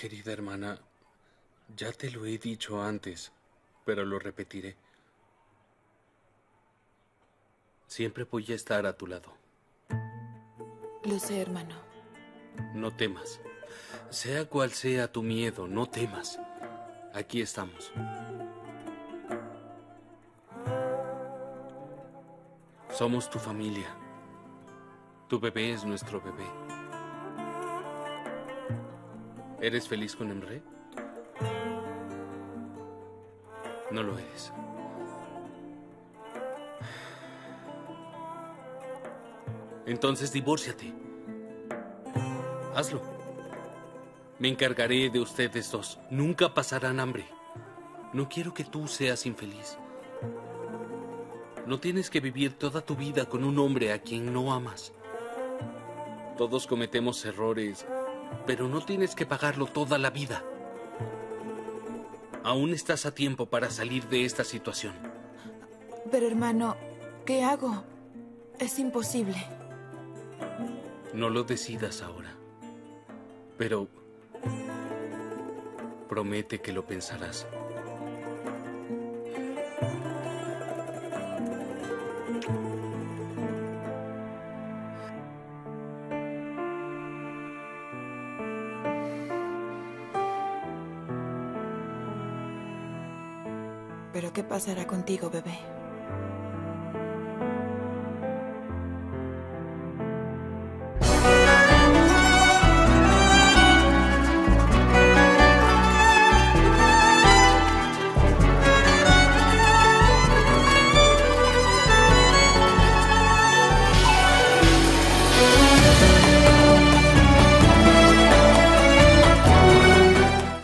Querida hermana, ya te lo he dicho antes, pero lo repetiré. Siempre voy a estar a tu lado. Lo sé, hermano. No temas. Sea cual sea tu miedo, no temas. Aquí estamos. Somos tu familia. Tu bebé es nuestro bebé. ¿Eres feliz con Emre? No lo eres. Entonces divórciate. Hazlo. Me encargaré de ustedes dos. Nunca pasarán hambre. No quiero que tú seas infeliz. No tienes que vivir toda tu vida con un hombre a quien no amas. Todos cometemos errores, pero no tienes que pagarlo toda la vida. Aún estás a tiempo para salir de esta situación. Pero, hermano, ¿qué hago? Es imposible. No lo decidas ahora, pero promete que lo pensarás. ¿Pero qué pasará contigo, bebé?